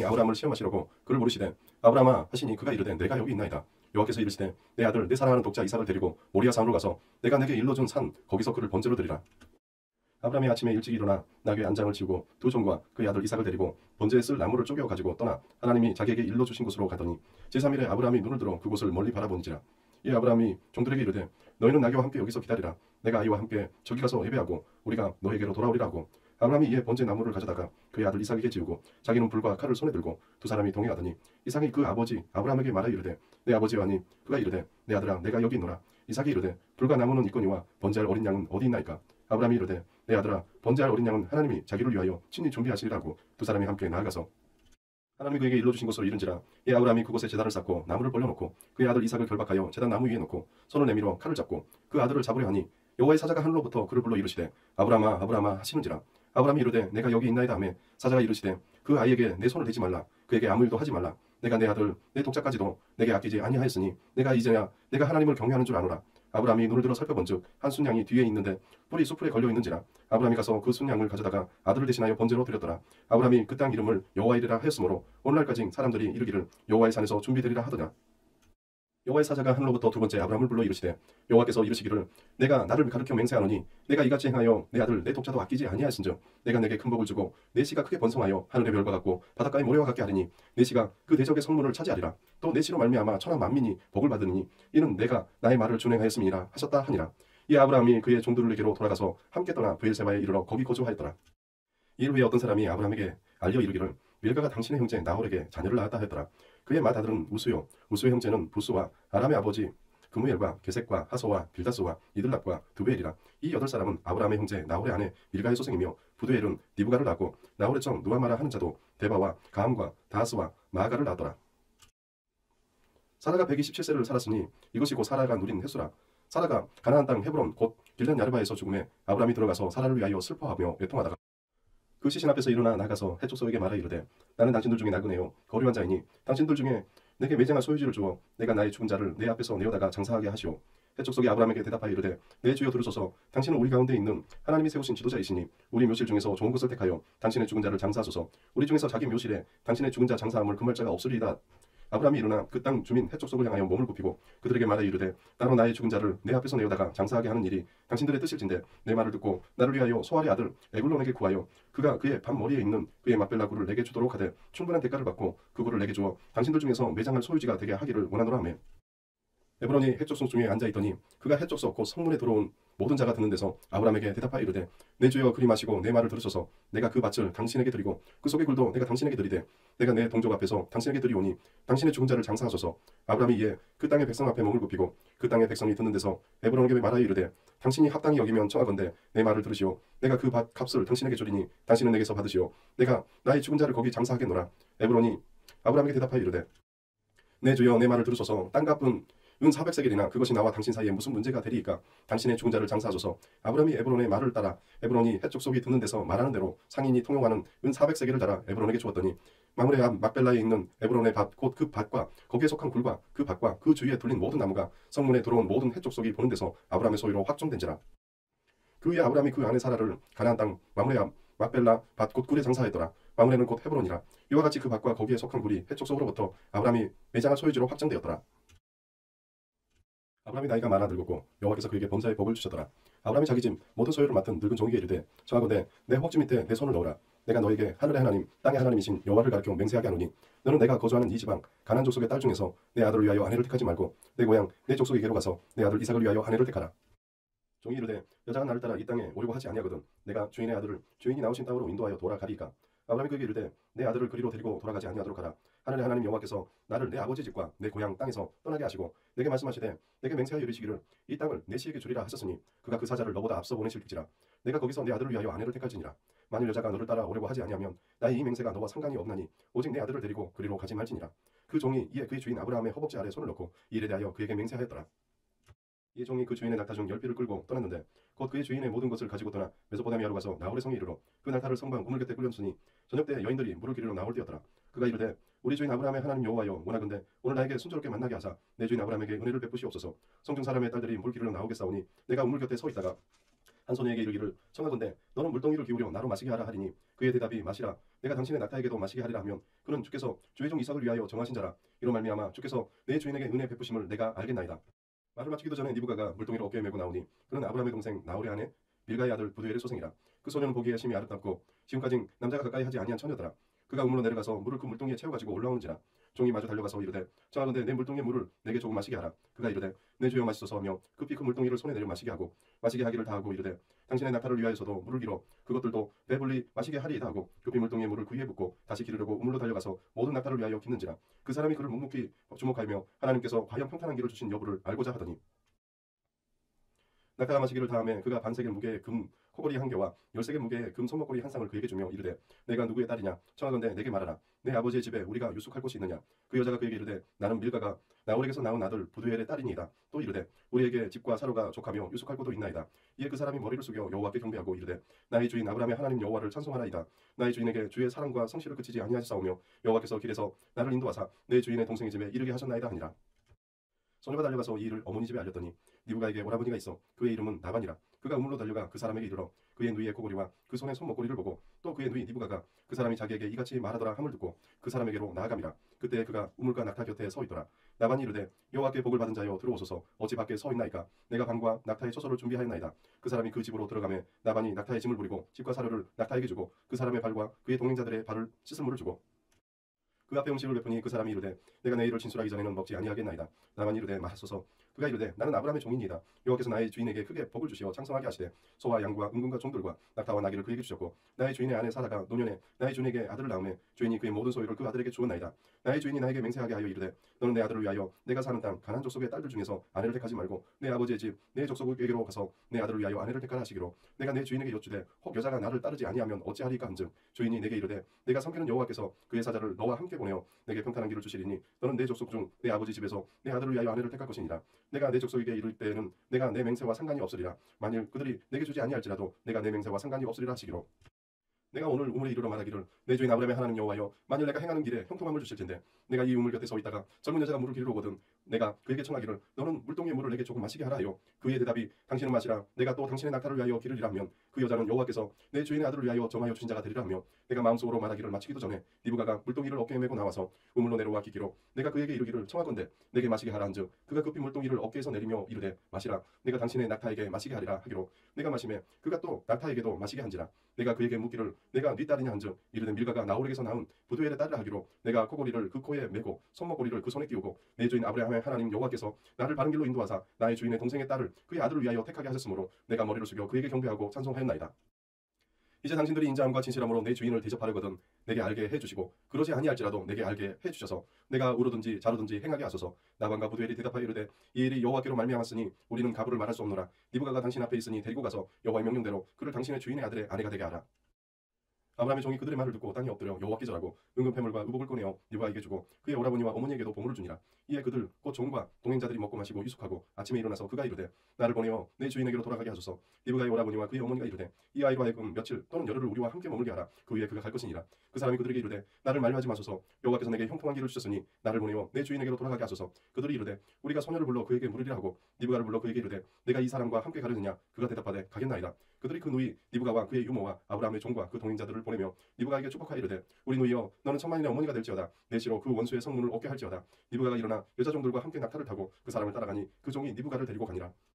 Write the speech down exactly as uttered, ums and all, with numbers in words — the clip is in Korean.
아브라함을 시험하시려고 그를 부르시되 아브라함아 하시니 그가 이르되 내가 여기 있나이다. 여호와께서 이르시되 내 아들 내 사랑하는 독자 이삭을 데리고 모리아 산으로 가서 내가 내게 일러준 산 거기서 그를 번제로 드리라. 아브라함이 아침에 일찍 일어나 나귀의 안장을 치우고 두 종과 그의 아들 이삭을 데리고 번제에 쓸 나무를 쪼개어 가지고 떠나 하나님이 자기에게 일러주신 곳으로 가더니 제삼 일에 아브라함이 눈을 들어 그곳을 멀리 바라보니지라. 이 아브라함이 종들에게 이르되 너희는 나귀와 함께 여기서 기다리라. 내가 아이와 함께 저기 가서 예배하고 우리가 너에게로 돌아오리라 하고 아브라함이 이에 번제 나무를 가져다가 그의 아들 이삭에게 지우고 자기는 불과 칼을 손에 들고 두 사람이 동행하더니 이삭이 그 아버지 아브라함에게 말하여 이르되 내 아버지여 하니 그가 이르되 내 아들아 내가 여기 있노라. 이삭이 이르되 불과 나무는 있거니와 번제할 어린 양은 어디 있나이까. 아브라함이 이르되 내 아들아 번제할 어린 양은 하나님이 자기를 위하여 친히 준비하시리라고 두 사람이 함께 나아가서 하나님이 그에게 일러주신 곳으로 이른지라. 이 아브라함이 그곳에 제단을 쌓고 나무를 벌려놓고 그의 아들 이삭을 결박하여 제단 나무 위에 놓고 손을 내밀어 칼을 잡고 그 아들을 잡으려 하니 여호와의 사자가 하늘로부터 그를 불러 이르시되 아브라함아 아브라함아 하시는지라. 아브라함이 이르되 내가 여기 있나이다 하매 사자가 이르시되 그 아이에게 내 손을 대지 말라. 그에게 아무 일도 하지 말라. 내가 내 아들 내 독자까지도 내게 아끼지 아니하였으니 내가 이제야 내가 하나님을 경외하는 줄 아노라. 아브라함이 눈을 들어 살펴본즉 한 순양이 뒤에 있는데 뿔이 수풀에 걸려 있는지라. 아브라함이 가서 그 순양을 가져다가 아들을 대신하여 번제로 드렸더라. 아브라함이 그 땅 이름을 여호와이리라 하였으므로 오늘날까지 사람들이 이르기를 여호와의 산에서 준비되리라 하더냐. 여호와의 사자가 하늘로부터 두 번째 아브라함을 불러 이르시되 여호와께서 이르시기를 내가 나를 가르쳐 맹세하노니 내가 이같이 행하여 내 아들 내 독자도 아끼지 아니하신즉 내가 내게 큰 복을 주고 내 씨가 크게 번성하여 하늘의 별과 같고 바닷가의 모래와 같게 하리니 내 씨가 그 대적의 성문을 차지하리라. 또 내 씨로 말미암아 천하 만민이 복을 받으니 이는 내가 나의 말을 준행하였음이니라 하셨다 하니라. 이 아브라함이 그의 종들에게로 돌아가서 함께 떠나 브엘세바에 이르러 거기 거주하였더라. 이일 후에 어떤 사람이 아브라함에게 알려 이르기를 밀가가 당신의 형제 나홀에게 자녀를 낳았다 하였더라. 그의 맏아들은 우수요 우수의 형제는 부스와 아람의 아버지 그무엘과 게색과 하소와 빌다스와 이들랍과 두베엘이라. 이 여덟 사람은 아브라함의 형제 나홀의 아내 밀가의 소생이며 부두엘은 디브가를 낳고 나홀의 정 누아마라 하는 자도 데바와 가함과 다하스와 마아가를 낳았더라. 사라가 백이십칠 세를 살았으니 이것이 곧 사라가 누린 횟수라. 사라가 가나안 땅 헤브론 곧 길란 야르바에서 죽음에 아브라함이 들어가서 사라를 위하여 슬퍼하며 애통하다가 그 시신 앞에서 일어나 나가서 해족소에게 말하 이르되 나는 당신들 중에 나그네요 거류한 자이니 당신들 중에 내게 매장한 소유지를 주어 내가 나의 죽은 자를 내 앞에서 내어다가 장사하게 하시오. 해족속이 아브라함에게 대답하여 이르되 내 주여 들으소서. 당신은 우리 가운데 있는 하나님이 세우신 지도자이시니 우리 묘실 중에서 좋은 것을 택하여 당신의 죽은 자를 장사하소서. 우리 중에서 자기 묘실에 당신의 죽은 자 장사함을 금할 자가 없으리이다. 아브라함이 일어나 그 땅 주민 해족속을 향하여 몸을 굽히고 그들에게 말하 이르되 따로 나의 죽은 자를 내 앞에서 내어다가 장사하게 하는 일이 당신들의 뜻일진데 내 말을 듣고 나를 위하여 소알의 아들 에굴론에게 구하여 그가 그의 밤머리에 있는 그의 막벨라 굴을 내게 주도록 하되 충분한 대가를 받고 그 굴을 내게 주어 당신들 중에서 매장할 소유지가 되게 하기를 원하노라 하매 에브론이 해족속 중에 앉아있더니 그가 해족속 곧 성문에 들어온 모든 자가 듣는 데서 아브라함에게 대답하여 이르되 내 주여 그리 마시고 내 말을 들으소서. 내가 그 밭을 당신에게 드리고 그 속의 굴도 내가 당신에게 드리되 내가 내 동족 앞에서 당신에게 드리오니 당신의 죽은 자를 장사하소서. 아브라함이 이에 그 땅의 백성 앞에 몸을 굽히고 그 땅의 백성이 듣는 데서 에브론에게 말하여 이르되 당신이 합당히 여기면 청하건대 내 말을 들으시오. 내가 그 밭 값을 당신에게 주리니 당신은 내게서 받으시오. 내가 나의 죽은 자를 거기 장사하겠노라. 에브론이 아브라함에게 대답하여 이르되 내 주여 내 말을 들으소서. 땅값은 은 사백 세겔이나 그것이 나와 당신 사이에 무슨 문제가 되리이까. 당신의 죽은 자를 장사하소서. 아브라함이 에브론의 말을 따라 에브론이 해족속이 듣는 데서 말하는 대로 상인이 통용하는 은 사백 세겔을 달아 에브론에게 주었더니 마므레 앞 막벨라에 있는 에브론의 밭 곧 그 밭과 거기에 속한 굴과 그 밭과 그 주위에 둘린 모든 나무가 성문에 들어온 모든 해족속이 보는 데서 아브라함의 소유로 확정된지라. 그 후에 아브라함이 그 아내 사라를 가나안 땅 마므레 앞 막벨라 밭 곧 굴에 장사하였더라. 마므레는 곧 헤브론이라. 이와 같이 그 밭과 거기에 속한 굴이 해족속으로부터 아브라함이 매장할 소유지로 확정되었더라. 아브라함이 나이가 많아 늙었고 여호와께서 그에게 범사의 복을 주셨더라. 아브라함이 자기 집 모든 소유를 맡은 늙은 종에게 이르되 청하건대 내 허벅지 밑에 내 손을 넣으라. 내가 너에게 하늘의 하나님 땅의 하나님이신 여호와를 가르쳐 맹세하게 하노니 너는 내가 거주하는 이 지방 가나안 족속의 딸 중에서 내 아들을 위하여 아내를 택하지 말고 내 고향 내 족속에게로 가서 내 아들 이삭을 위하여 아내를 택하라. 종이 이르되 여자가 나를 따라 이 땅에 오려고 하지 아니하거든 내가 주인의 아들을 주인이 나오신 땅으로 인도하여 돌아가리이까. 아브라함이 그에게 이르되 내 아들을 그리로 데리고 돌아가지 아니하도록 하라. 하늘의 하나님 여호와께서 나를 내 아버지 집과 내 고향 땅에서 떠나게 하시고 내게 말씀하시되 내게 맹세하여 이르시기를 이 땅을 내 씨에게 주리라 하셨으니 그가 그 사자를 너보다 앞서 보내실지라. 내가 거기서 내 아들을 위하여 아내를 택할지니라. 만일 여자가 너를 따라 오려고 하지 아니하면 나의 이 맹세가 너와 상관이 없나니 오직 내 아들을 데리고 그리로 가지 말지니라. 그 종이 이에 그의 주인 아브라함의 허벅지 아래 손을 넣고 이 일에 대하여 그에게 맹세하였더라. 이 종이 그 주인의 낙타 중 열 피를 끌고 떠났는데 곧 그의 주인의 모든 것을 가지고 떠나 메소포타미아로 가서 나홀의 성에 이르러 그 낙타를 성방 우물 곁에 끌렸으니 저녁 때 여인들이 물을 기르러 나홀 뛰었더라. 그가 이르되 우리 주인 아브라함의 하나님 여호와여 원하건대 오늘 나에게 순조롭게 만나게 하사 내 주인 아브라함에게 은혜를 베푸시옵소서. 성중 사람의 딸들이 물 기르러 나오겠사오니 내가 우물 곁에 서 있다가 한 소녀에게 이르기를 청하건대 너는 물동이를 기울여 나로 마시게 하라 하리니 그의 대답이 마시라 내가 당신의 낙타에게도 마시게 하리라 하면 그는 주께서 주의 종 이삭을 위하여 정하신 자라 이로 말미암아 주께서 내 주인에게 은혜 베푸심을 내가 알겠나이다. 말을 마치기도 전에 니브가가 물동이를 어깨에 메고 나오니 그는 아브라함의 동생 나홀의 아내 밀가의 아들 부두엘의 소생이라. 그 소녀는 보기에 심히 아름답고 지금까지 남자가 가까이 하지 아니한 처녀더라. 그가 우물로 내려가서 물을 그 물동이에 채워가지고 올라오는지라. 종이 마주 달려가서 이르되 청하건대 내 물동이의 물을 내게 조금 마시게 하라. 그가 이르되 내 주여 마시소서 하며 급히 그 물동이를 손에 내려 마시게 하고 마시게 하기를 다하고 이르되 당신의 낙타를 위하여서도 물을 길어 그것들도 배불리 마시게 하리이다 하고 급히 물동이의 물을 그 위에 붓고 다시 기르려고 우물로 달려가서 모든 낙타를 위하여 깃는지라. 그 사람이 그를 묵묵히 주목하며 하나님께서 과연 평탄한 길을 주신 여부를 알고자 하더니 낙타가 마시기를 다음에 그가 반세겔 무게의 금 코걸이 한 개와 열세겔 무게의 금 손목걸이 한 쌍을 그에게 주며 이르되 내가 누구의 딸이냐 청하건대 내게 말하라. 내 아버지의 집에 우리가 유숙할 곳이 있느냐. 그 여자가 그에게 이르되 나는 밀가가 나홀에게서 나온 아들 부두엘의 딸이니이다. 또 이르되 우리에게 집과 사로가 족하며 유숙할 곳도 있나이다. 이에 그 사람이 머리를 숙여 여호와께 경배하고 이르되 나의 주인 아브라함의 하나님 여호와를 찬송하나이다. 나의 주인에게 주의 사랑과 성실을 그치지 아니하시사오며 여호와께서 길에서 나를 인도하사 내 주인의 동생의 집에 이르게 하셨나이다 하니라. 소녀가 달려가서 이 일을 어머니 집에 알렸더니 니브가에게 오라버니가 있어 그의 이름은 나반이라. 그가 우물로 달려가 그 사람에게 이르러 그의 누이의 코골이와 그 손의 손목걸이를 보고 또 그의 누이 니브가가 그 사람이 자기에게 이같이 말하더라 함을 듣고 그 사람에게로 나아감이라. 그때 그가 우물과 낙타 곁에 서 있더라. 나반이 이르되 여호와께 복을 받은 자여 들어오소서. 어찌 밖에 서 있나이까. 내가 방과 낙타의 처소를 준비하였나이다. 그 사람이 그 집으로 들어가매 나반이 낙타의 짐을 부리고 집과 사료를 낙타에게 주고 그 사람의 발과 그의 동행자들의 발을 씻을 물을 주고 그 앞에 음식을 베푸니 그 사람이 이르되 내가 내 일을 진술하기 전에는 먹지 아니하겠나이다. 나만이 이르되 마하소서. 그가 이르되 나는 아브라함의 종이니이다. 여호와께서 나의 주인에게 크게 복을 주시어 창성하게 하시되 소와 양과 은금과 종들과 낙타와 나귀를 그에게 주셨고 나의 주인의 아내 사라가 노년에 나의 주인에게 아들을 낳음에 주인이 그의 모든 소유를 그 아들에게 주었나이다. 나의 주인이 나에게 맹세하게 하여 이르되 너는 내 아들을 위하여 내가 사는 땅 가나안 족속의 딸들 중에서 아내를 택하지 말고 내 아버지의 집 내 족속에게로 가서 내 아들을 위하여 아내를 택하라 하시기로 내가 내 주인에게 여쭈되 혹 여자가 나를 따르지 아니하면 어찌하리까 한즉 주인이 내게 이르되 내가 섬기는 여호와께서 그의 사자를 너와 함께 보내어 내게 평탄한 길을 주시리니 너는 내 족속 중 내 아버지 집에서 내 아들을 위하여 아내를 택할 것이니라. 내가 내 족속에게 이를 때에는 내가 내 맹세와 상관이 없으리라. 만일 그들이 내게 주지 아니할지라도 내가 내 맹세와 상관이 없으리라 하시기로 내가 오늘 우물에 이르러 말하기를 내 주인 아브라함의 하나님 여호와여 만일 내가 행하는 길에 형통함을 주실진대 내가 이 우물 곁에 서 있다가 젊은 여자가 물을 기르러 오거든 내가 그에게 청하기를 너는 물동이의 물을 내게 조금 마시게 하라 하여 그의 대답이 당신은 마시라 내가 또 당신의 낙타를 위하여 기르리라 하면 그 여자는 여호와께서 내 주인의 아들을 위하여 정하여 주신 자가 되리라 하며 내가 마음속으로 말하기를 마치기도 전에 니브가가 물동이를 어깨에 메고 나와서 우물로 내려와 기기로 내가 그에게 이르기를 청하건대 내게 마시게 하라 한즉 그가 급히 물동이를 어깨에서 내리며 이르되 마시라 내가 당신의 낙타에게 마시게 하리라 하기로 내가 마시매 그가 또 낙타에게도 마시게 한지라. 내가 그에게 묻기를 내가 네 딸이냐 한즉 이르되 밀가가 나홀에게서 나온 부두엘의 딸이라 하기로 내가 코골이를 그 코에 메고 손목걸이를 그 손에 끼우고 내 주인 아브라함의 하나님 여호와께서 나를 바른 길로 인도하사 나의 주인의 동생의 딸을 그의 아들을 위하여 택하게 하셨으므로 내가 머리를 숙여 그에게 경배하고 찬송하였나이다. 이제 당신들이 인자함과 진실함으로 내 주인을 대접하려거든 내게 알게 해주시고 그러지 아니할지라도 내게 알게 해주셔서 내가 우르든지 자르든지 행하게 하소서. 나반과 부두엘이 대답하여 이르되 이 일이 여호와께로 말미암았으니 우리는 가부를 말할 수 없노라. 니브가가 당신 앞에 있으니 데리고 가서 여호와의 명령대로 그를 당신의 주인의 아들의 아내가 되게 하라. 아브라함의 종이 그들의 말을 듣고 땅에 엎드려 여호와께 절하고 은금 패물과 의복을 꺼내어 니브가에게 주고 그의 오라버니와 어머니에게도 보물을 주니라. 이에 그들 곧 종과 동행자들이 먹고 마시고 유숙하고 아침에 일어나서 그가 이르되 나를 보내어 내 주인에게로 돌아가게 하소서. 니브가의 오라버니와 그의 어머니가 이르되 이 아이로 하여금 며칠 또는 열흘을 우리와 함께 머물게 하라. 그 위에 그가 갈 것이니라. 그 사람이 그들에게 이르되 나를 말려하지 마소서. 여호와께서 내게 형통한 길을 주셨으니 나를 보내어 내 주인에게로 돌아가게 하소서. 그들이 이르되 우리가 소녀를 불러 그에게 물으리라 하고 니브가를 불러 그에게 이르되 내가 이 사람과 함께 가려느냐. 그가 대답하되 가겠나이다. 그들이 그 누이 니브가와 그의 유모와 아브라함의 종과 그 동행자들을 보내며 니브가에게 축복하여 이르되 우리 누이여 너는 천만인의 어머니가 될지어다. 내 시로 그 원수의 성문을 얻게 할지어다. 니브가가 일어나 여자 종들과 함께 낙타를 타고 그 사람을 따라가니 그 종이 니브가를 데리고 가니라.